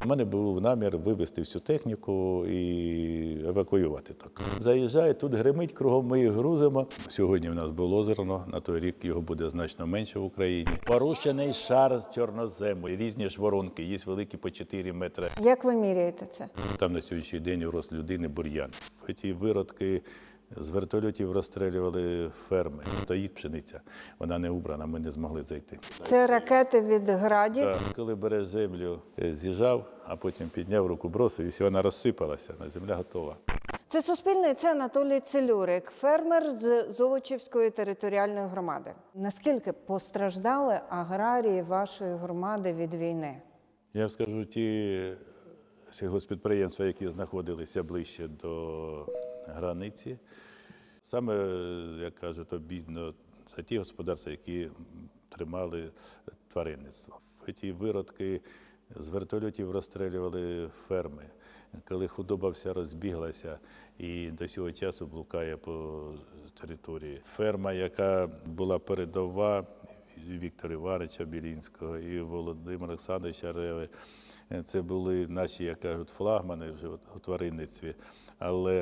мене був намір вивезти всю техніку і евакуювати так. Заїжджає, тут гримить, кругом ми їх грузимо. Сьогодні в нас було зерно, на той рік його буде значно менше в Україні. Порушений шар з чорнозему, різні ж воронки, є великі по 4 метри. Як ви міряєте це? Там на сьогоднішній день у рост людини бур'ян. Ці виродки з вертольотів розстрілювали ферми. Стоїть пшениця, вона не убрана, ми не змогли зайти. Це ракети від «Градів»? Так. Коли береш землю, з'їжджав, а потім підняв руку, бросив, і вона розсипалася, земля готова. Це Суспільне, це Анатолій Целюрик, фермер з Золочівської територіальної громади. Наскільки постраждали аграрії вашої громади від війни? Я скажу, ті сільгоспідприємства, які знаходилися ближче до границі, саме, як кажуть, обідно за ті господарства, які тримали тваринництво. Ці виродки з вертольотів розстрілювали ферми. Коли худоба вся розбіглася і до цього часу блукає по території. Ферма, яка була передова Віктора Івановича Білінського і Володимира Олександровича Реви, це були наші, як кажуть, флагмани вже у тваринництві. Але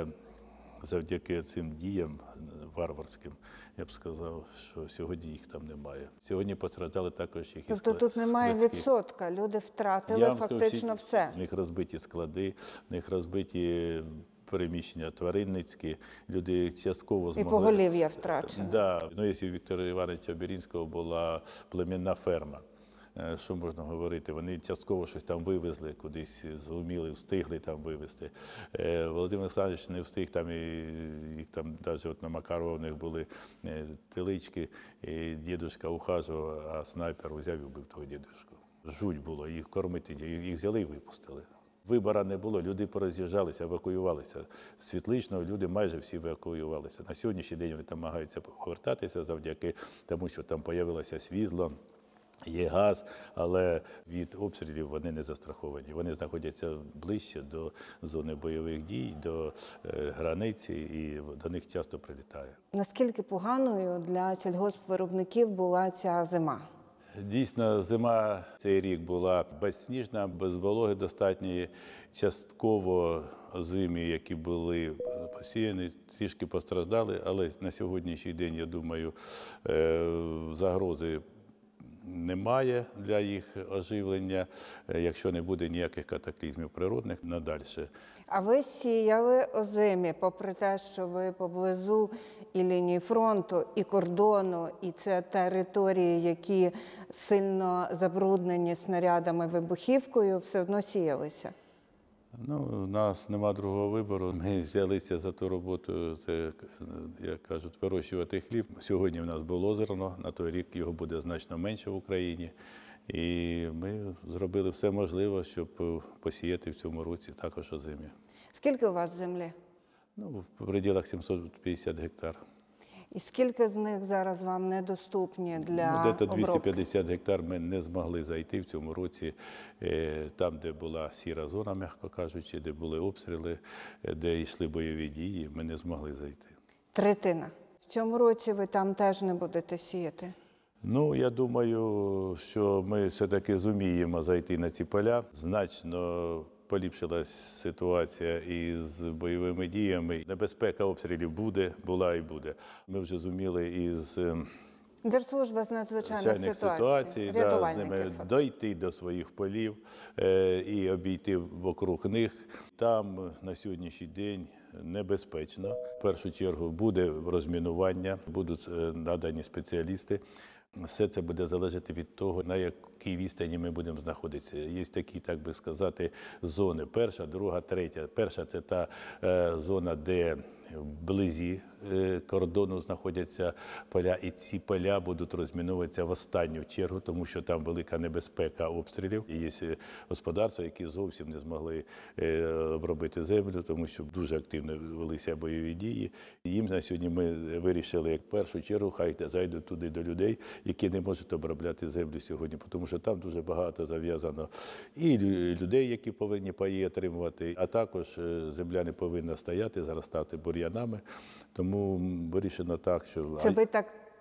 завдяки цим діям варварським, я б сказав, що сьогодні їх там немає. Сьогодні постраждали також їх. Тобто тут немає відсотка, люди втратили фактично все. В них розбиті склади, в них розбиті переміщення тваринницькі, люди частково змогли. І поголів'я втрачено. Да. Ну, якщо у Віктора Івановича Білінського була племінна ферма, що можна говорити, вони частково щось там вивезли, кудись зуміли, встигли там вивезти. Володимир Олександрович не встиг, там їх там навіть от на Макарова в них були телички, і дідуська ухажував, а снайпер взяв і вбив того дідуську. Жуть було, їх кормити, їх взяли і випустили. Вибору не було, люди пороз'їжджалися, евакуювалися. З Світличного люди майже всі евакуювалися. На сьогоднішній день вони намагаються повертатися завдяки тому, що там з'явилося світло, є газ, але від обстрілів вони не застраховані. Вони знаходяться ближче до зони бойових дій, до границі, і до них часто прилітає. Наскільки поганою для сільгоспвиробників була ця зима? Дійсно, зима цей рік була безсніжна, без вологи достатньої. Частково озимі, які були посіяні, трішки постраждали, але на сьогоднішній день, я думаю, загрози немає для їх оживлення, якщо не буде ніяких катаклізмів природних надальше. А ви сіяли озимі, попри те, що ви поблизу і лінії фронту, і кордону, і це території, які сильно забруднені снарядами, вибухівкою, все одно сіялися? Ну, у нас нема другого вибору. Ми взялися за ту роботу, це, як кажуть, вирощувати хліб. Сьогодні в нас було зерно, на той рік його буде значно менше в Україні. І ми зробили все можливе, щоб посіяти в цьому році також озимі. Скільки у вас землі? Ну, в пределах 750 гектар. І скільки з них зараз вам недоступні для обробки? Десь 250 гектар ми не змогли зайти в цьому році. Там, де була сіра зона, м'яко кажучи, де були обстріли, де йшли бойові дії, ми не змогли зайти. Третина. В цьому році ви там теж не будете сіяти? Ну, я думаю, що ми все-таки зуміємо зайти на ці поля. Значно поліпшилась ситуація із бойовими діями. Небезпека обстрілів була і буде. Ми вже зуміли із Держслужба з надзвичайних ситуацій, з ними дойти до своїх полів і обійти вокруг них. Там на сьогоднішній день небезпечно. В першу чергу буде розмінування, будуть надані спеціалісти. Все це буде залежати від того, на якій відстані ми будемо знаходитися. Є такі, так би сказати, зони. Перша, друга, третя. Перша – це та зона, де вблизі кордону знаходяться поля, і ці поля будуть розміновуватися в останню чергу, тому що там велика небезпека обстрілів. І є господарства, які зовсім не змогли обробити землю, тому що дуже активно велися бойові дії. І їм на сьогодні ми вирішили, як в першу чергу, хай зайдуть туди до людей, які не можуть обробляти землю сьогодні, тому що там дуже багато зав'язано і людей, які повинні паї отримувати, а також земля не повинна стояти, заростати бур'янами. Тому вирішено так, що... Це ви так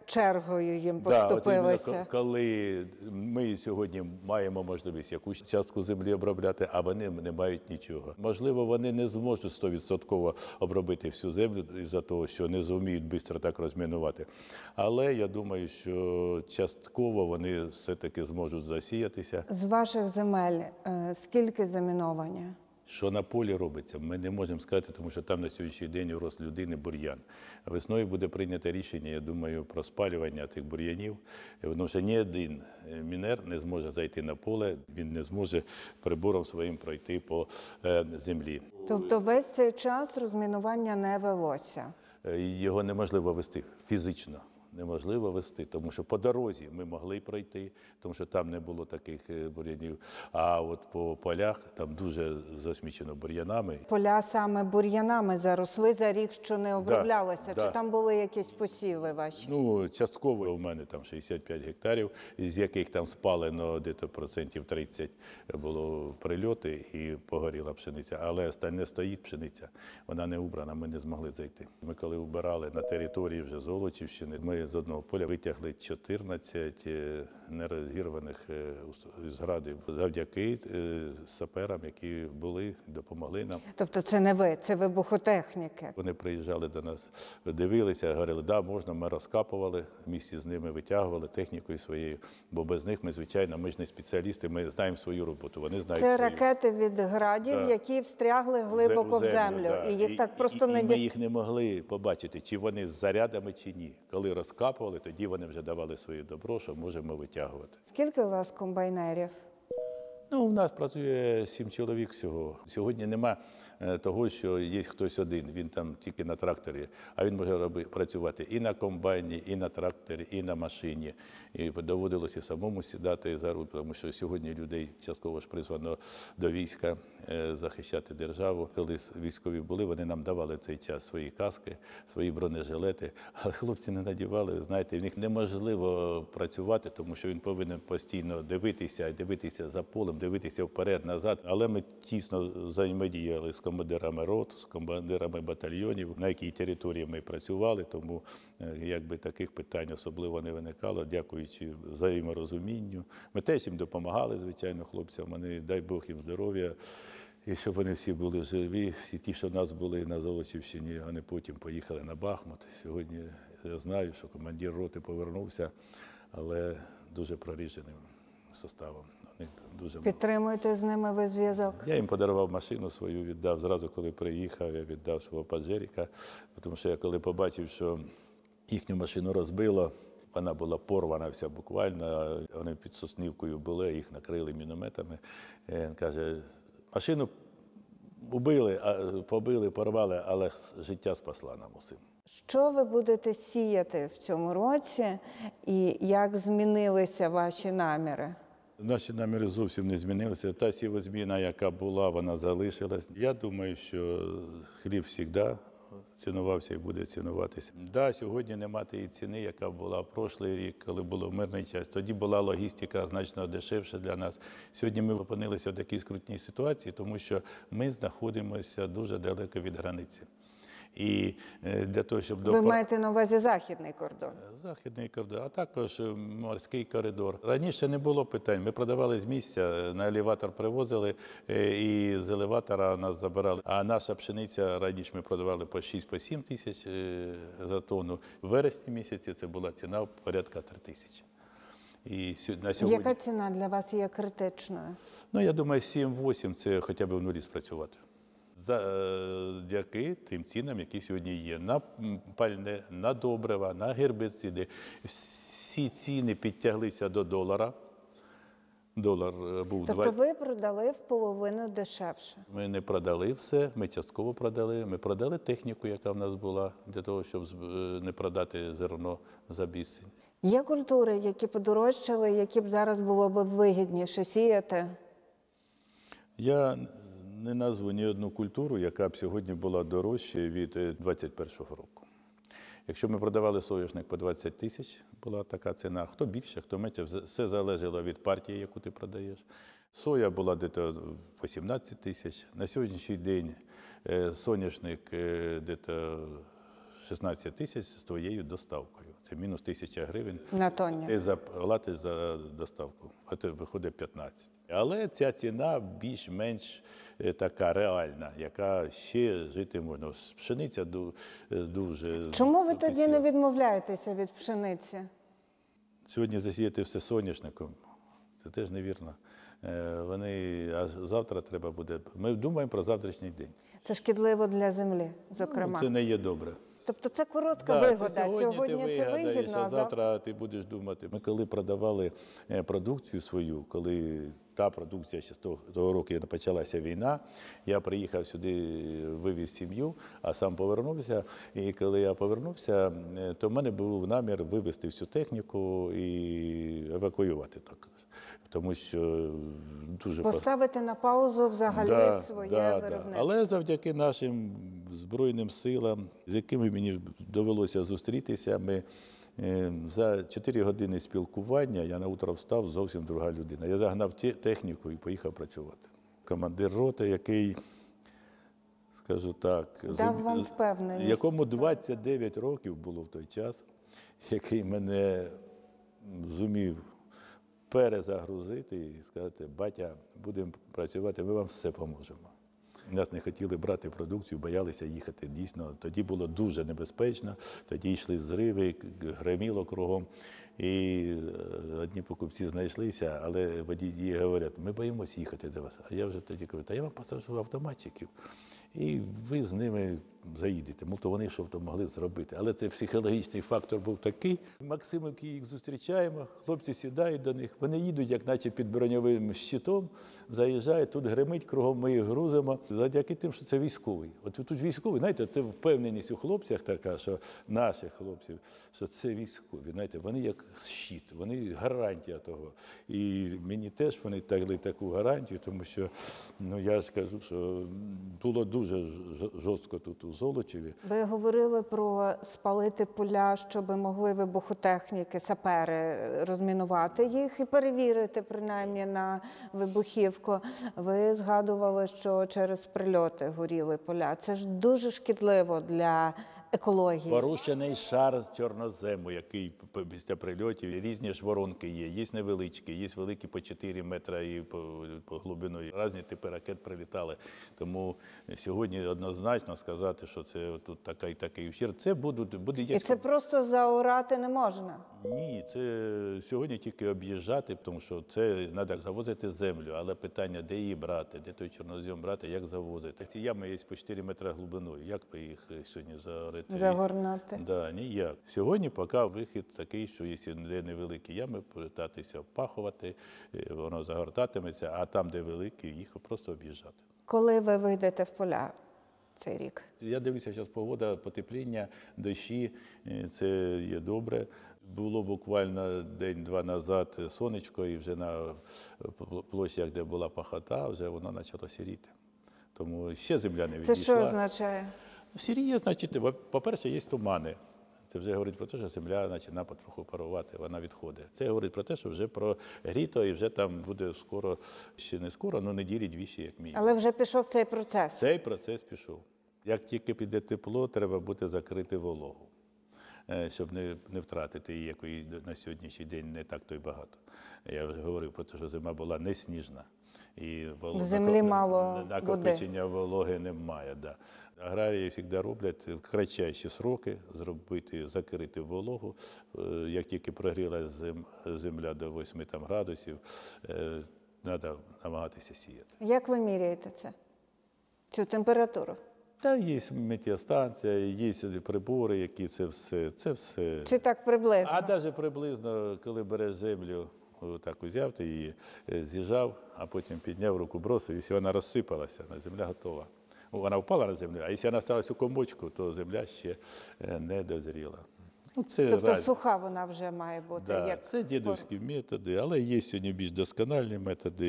чергою їм Да, от іменно поступилося. коли ми сьогодні маємо можливість якусь частку землі обробляти, а вони не мають нічого. Можливо, вони не зможуть 100% обробити всю землю із-за того, що не зуміють швидко так розмінувати. Але я думаю, що частково вони все-таки зможуть засіятися. З ваших земель скільки заміновані? Що на полі робиться, ми не можемо сказати, тому що там на сьогоднішній день урос людини бур'ян. Весною буде прийнято рішення, я думаю, про спалювання тих бур'янів, тому що ні один мінер не зможе зайти на поле, він не зможе прибором своїм пройти по землі. Тобто весь цей час розмінування не велося? Його неможливо вести фізично. Неможливо вести, тому що по дорозі ми могли пройти, тому що там не було таких бур'янів. А от по полях там дуже засмічено бур'янами. Поля саме бур'янами заросли за рік, що не оброблялося? да. Чи там були якісь посіви ваші? Ну, частково у мене там 65 гектарів, з яких там спалено десь процентів 30 було прильоти і погоріла пшениця. Але остальне стоїть пшениця, вона не убрана, ми не змогли зайти. Ми коли убирали на території вже Золочівщини, ми з одного поля витягли 14 нерозірваних зградів завдяки саперам, які були, допомогли нам. Тобто це не ви, це вибухотехніки? Вони приїжджали до нас, дивилися, говорили, да, можна, ми розкапували, в місті з ними витягували технікою своєю, бо без них ми, звичайно, ми ж не спеціалісти, ми знаємо свою роботу, вони знають Це свою. ракети від градів, Да. які встрягли глибоко в землю, да. і їх так просто не ми їх не могли побачити, чи вони з зарядами, чи ні. Коли розкапували, тоді вони вже давали своє добро, що можемо витягувати. Скільки у вас комбайнерів? Ну, у нас працює 7 чоловік всього. Сьогодні нема того, що є хтось один, він там тільки на тракторі, а він може працювати і на комбайні, і на тракторі, і на машині. І доводилося самому сідати за руль, тому що сьогодні людей частково ж призвано до війська захищати державу. Коли військові були, вони нам давали цей час свої каски, свої бронежилети, але хлопці не надівали. Знаєте, в них неможливо працювати, тому що він повинен постійно дивитися за полем, дивитися вперед, назад. Але ми тісно взаємодіяли з командирами рот, з командирами батальйонів, на якій території ми працювали, тому якби таких питань особливо не виникало, дякуючи взаєморозумінню. Ми теж їм допомагали, звичайно, хлопцям, вони, дай Бог їм здоров'я, і щоб вони всі були живі, всі ті, що в нас були на Золочівщині, вони потім поїхали на Бахмут. Сьогодні я знаю, що командир роти повернувся, але дуже проріженим составом. Дуже Підтримуєте з ними ви зв'язок? Я їм подарував машину свою, віддав. Зразу, коли приїхав, я віддав свого паджеріка, тому що я коли побачив, що їхню машину розбило, вона була порвана вся буквально, вони під Соснівкою були, їх накрили мінометами. Він каже, машину убили, побили, порвали, але життя спасла нам усім. Що ви будете сіяти в цьому році і як змінилися ваші наміри? Наші наміри зовсім не змінилися. Та сівозміна, яка була, вона залишилась. Я думаю, що хліб завжди цінувався і буде цінуватися. Да, сьогодні немає тієї ціни, яка була прошлий рік, коли було мирний час. Тоді була логістика значно дешевша для нас. Сьогодні ми опинилися в такій скрутній ситуації, тому що ми знаходимося дуже далеко від границі. І для того, щоб Ви маєте на увазі західний кордон? Західний кордон, а також морський коридор. Раніше не було питань. Ми продавали з місця, на елеватор привозили, і з елеватора нас забирали. А наша пшениця раніше ми продавали по 6-7 тисяч за тонну. В вересні місяці це була ціна порядка 3 тисячі. І на сьогодні... Яка ціна для вас є критичною? Ну, я думаю, 7-8 – це хоча б в нулі спрацювати. Завдяки тим цінам, які сьогодні є. На пальне, на добрива, на гербіциди. Всі ціни підтяглися до долара. Долар був Тобто ви продали в половину дешевше? Ми не продали все, ми частково продали. Ми продали техніку, яка в нас була, для того, щоб не продати зерно за безцінь. Є культури, які подорожчали, які б зараз було б вигідніше сіяти? Я не назву ні одну культуру, яка б сьогодні була дорожча від 2021 року. Якщо ми продавали соняшник по 20 тисяч, була така ціна. Хто більше, хто менше, все залежало від партії, яку ти продаєш. Соя була десь по 17 тисяч. На сьогоднішній день соняшник десь 16 тисяч з твоєю доставкою. Це мінус 1000 гривень. На тонні. Ти заплатиш за доставку, а це виходить 15. Але ця ціна більш-менш така реальна, яка ще жити можна. Пшениця дуже... Чому ви тоді не потенціал. відмовляєтеся від пшениці? Сьогодні засіяти все соняшником, це теж невірно. А завтра треба буде... Ми думаємо про завтрашній день. Це шкідливо для землі, зокрема. Це не є добре. Тобто це коротка Да, вигода. це Сьогодні ти це вигадаєш, вигідно, а завтра ти будеш думати. Ми коли продавали продукцію свою, коли та продукція ще з того року почалася війна, я приїхав сюди, вивіз сім'ю, а сам повернувся. І коли я повернувся, то в мене був намір вивезти всю техніку і евакуювати також. Тому що дуже поставити на паузу взагалі своє виробництво. Але завдяки нашим Збройним силам, з якими мені довелося зустрітися, ми за 4 години спілкування я на утро встав, зовсім друга людина. Я загнав техніку і поїхав працювати. Командир роти, який, скажу так, дав вам впевненість. якому 29 років було в той час, який мене зумів перезагрузити і сказати: батя, будемо працювати, ми вам все поможемо. Нас не хотіли брати продукцію, боялися їхати. Дійсно, тоді було дуже небезпечно, тоді йшли зриви, гриміло кругом. І одні покупці знайшлися, але водії говорять: ми боїмося їхати до вас. А я вже тоді кажу: та я вам посаджу автоматчиків, і ви з ними заїдете. Мовто вони що то могли зробити. Але цей психологічний фактор був такий. Максимівки їх зустрічаємо, хлопці сідають до них, вони їдуть, як наче під броньовим щитом, заїжджають, тут гримить кругом, ми їх грузимо. Завдяки тим, що це військовий. От тут військовий, знаєте, це впевненість у хлопцях така, що наших хлопців, що це військові. Знаєте, вони як щит, вони гарантія того. І мені теж вони дали таку гарантію, тому що, я ж кажу, що було дуже жорстко тут у Золочеві. Ви говорили про спалити поля, щоб могли вибухотехніки, сапери розмінувати їх і перевірити, принаймні, на вибухівку. Ви згадували, що через прильоти горіли поля. Це ж дуже шкідливо для екології. Порушений шар з чорнозему, який після прильотів, різні ж воронки є невеличкі, є великі по 4 метри і по глибиною. Різні типи ракет прилітали. Тому сьогодні однозначно сказати, що це тут такий ущерб. Це буде І це просто заорати не можна? Ні, це сьогодні тільки об'їжджати, тому що це треба завозити землю, але питання, де її брати, де той чорнозем брати, як завозити. Ці ями є по 4 метри глибиною, як ви їх сьогодні заорити? Загорнати? Да, ніяк. Сьогодні поки вихід такий, що якщо де невеликі ями, питатися впахувати, воно загортатиметься, а там, де великі, їх просто об'їжджати. Коли ви вийдете в поля цей рік? Я дивлюся, зараз погода, потепління, дощі, це є добре. Було буквально день-два назад сонечко, і вже на площах, де була пахота, вже воно почало сіріти. Тому ще земля не відійшла. Це що означає? Сіріє, значить, по-перше, є тумани. Це вже говорить про те, що земля починає потроху парувати, вона відходить. Це говорить про те, що вже прогріто і вже там буде скоро, ще не скоро, але неділі-дві ще як мінімум. Але вже пішов цей процес. Цей процес пішов. Як тільки піде тепло, треба буде закрити вологу, щоб не втратити її, якої на сьогоднішній день не так то й багато. Я вже говорив про те, що зима була не сніжна. І в землі мало накопичення вологи немає. Да. Аграрії завжди роблять в кратчайші сроки закрити вологу. Як тільки прогріла земля до 8 градусів, треба намагатися сіяти. Як ви міряєте це? Цю температуру? Та є метеостанція, є прибори, які це все. Чи так приблизно? А навіть приблизно, коли береш землю, так узяв, ти її з'їжджав, а потім підняв руку, бросив, і вона розсипалася, земля готова. Вона впала на землю, а якщо вона залишилася у комочку, то земля ще не дозріла. Тобто суха вона вже має бути? Да, це дідовські методи, але є сьогодні більш доскональні методи,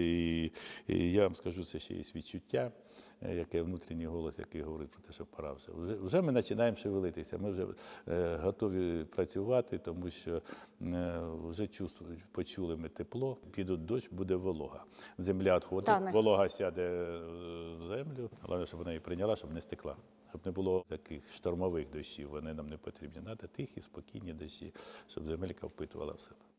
і я вам скажу, це ще є відчуття, яке внутрішній голос, який говорить про те, що пора вже. Вже ми починаємо шевелитися, ми вже готові працювати, тому що вже почули ми тепло, підуть дощ, буде волога. Земля відходить, волога сяде в землю, головне, щоб вона її прийняла, щоб не стекла. щоб не було таких штормових дощів. Вони нам не потрібні. Треба тихі, спокійні дощі, щоб земелька впитувала в себе.